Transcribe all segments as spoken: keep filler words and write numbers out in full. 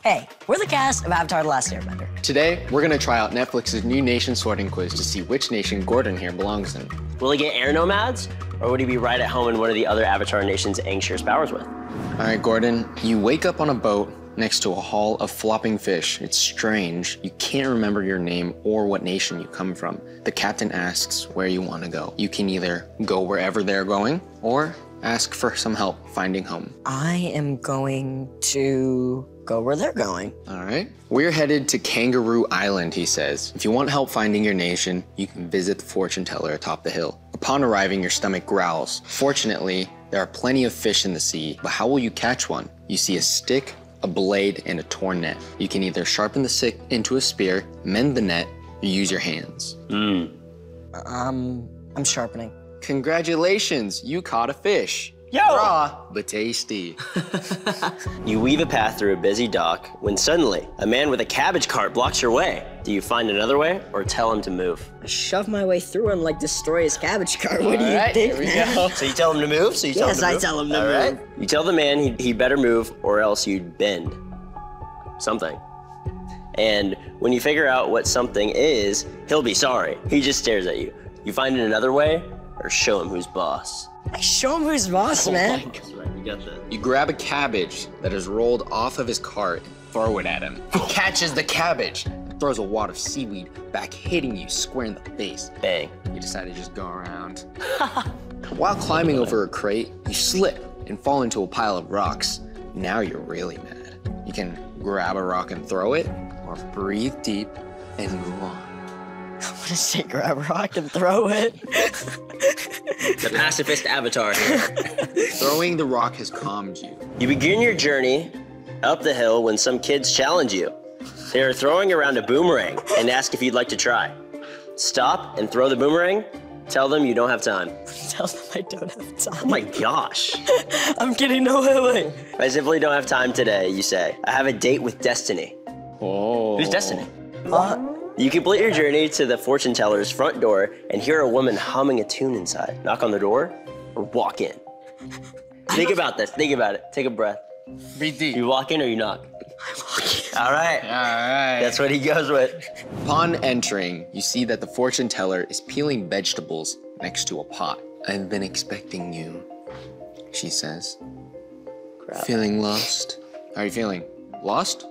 Hey, we're the cast of Avatar: The Last Airbender. Today, we're gonna try out Netflix's new nation sorting quiz to see which nation Gordon here belongs in. Will he get air nomads, or would he be right at home in one of the other Avatar nations Aang shares powers with? All right, Gordon, you wake up on a boat next to a haul of flopping fish. It's strange. You can't remember your name or what nation you come from. The captain asks where you want to go. You can either go wherever they're going or ask for some help finding home. I am going to go where they're going. All right. We're headed to Kangaroo Island, he says. If you want help finding your nation, you can visit the fortune teller atop the hill. Upon arriving, your stomach growls. Fortunately, there are plenty of fish in the sea, but how will you catch one? You see a stick, a blade, and a torn net. You can either sharpen the stick into a spear, mend the net, or use your hands. Hmm. Um, I'm sharpening. Congratulations, you caught a fish. Yo! Raw, but tasty. You weave a path through a busy dock when suddenly a man with a cabbage cart blocks your way. Do you find another way or tell him to move? I shove my way through and like destroy his cabbage cart. What All do you right, think, here we man? go. So you tell him to move? So you tell Yes, him to I move? tell him to All move. right. You tell the man he, he better move or else you'd bend something. And when you figure out what something is, he'll be sorry. He just stares at you. You find another way or show him who's boss. I show him who's boss, man. That's right, you got that. You grab a cabbage that is rolled off of his cart and throw it at him. He catches the cabbage and throws a wad of seaweed back, hitting you square in the face. Bang. You decide to just go around. While climbing over a crate, you slip and fall into a pile of rocks. Now you're really mad. You can grab a rock and throw it, or breathe deep and move on. I'm gonna say grab a rock and throw it. The pacifist avatar here. Throwing the rock has calmed you. You begin your journey up the hill when some kids challenge you. They are throwing around a boomerang and ask if you'd like to try. Stop and throw the boomerang. Tell them you don't have time. Tell them I don't have time. Oh my gosh. I'm kidding, no, wait, wait. I simply don't have time today, you say. I have a date with Destiny. Oh. Who's Destiny? Uh, You complete your journey to the fortune teller's front door and hear a woman humming a tune inside. Knock on the door or walk in. Think about this, think about it. Take a breath. Breathe deep. You walk in or you knock? I'm walking. All right. All right. That's what he goes with. Upon entering, you see that the fortune teller is peeling vegetables next to a pot. I've been expecting you, she says. Crap. Feeling lost? How are you feeling? Lost?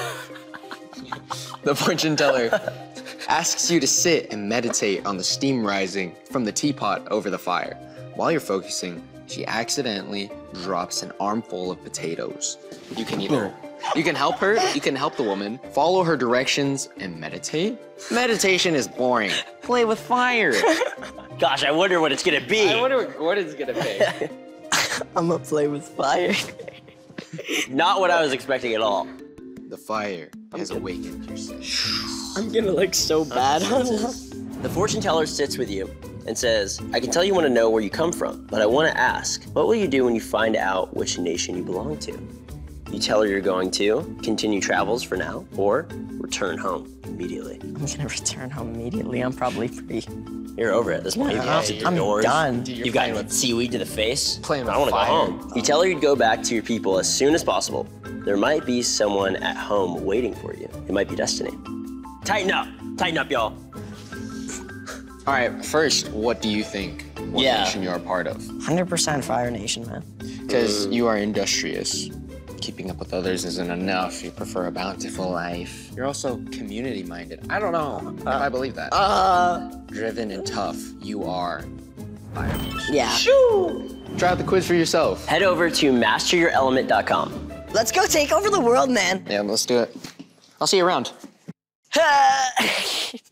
The fortune teller asks you to sit and meditate on the steam rising from the teapot over the fire. While you're focusing, she accidentally drops an armful of potatoes. You can either, you can help her, you can help the woman, follow her directions, and meditate. Meditation is boring. Play with fire. Gosh, I wonder what it's gonna be. I wonder what it's gonna be. I'm gonna play with fire. Not what I was expecting at all. The fire has awakened your senses. I'm gonna look so bad on The fortune teller sits with you and says, I can tell you want to know where you come from, but I want to ask, what will you do when you find out which nation you belong to? You tell her you're going to continue travels for now, or return home immediately. I'm gonna return home immediately. I'm probably free. You're over it at this point. You've Yeah, answered your I'm doors. done. Dude, you're You've gotten playing with- seaweed to the face. Playing with I want to go fire. home. You tell her you'd go back to your people as soon as possible. There might be someone at home waiting for you. It might be Destiny. Tighten up. Tighten up, y'all. All right, first, what do you think? What Yeah. nation you're a part of? one hundred percent Fire Nation, man. Because you are industrious. Keeping up with others isn't enough. You prefer a bountiful life. You're also community-minded. I don't know if I believe that. Uh, Driven and tough, you are Fire Nation. yeah. Try out the quiz for yourself. Head over to master your element dot com. Let's go take over the world, man. Yeah, let's do it. I'll see you around.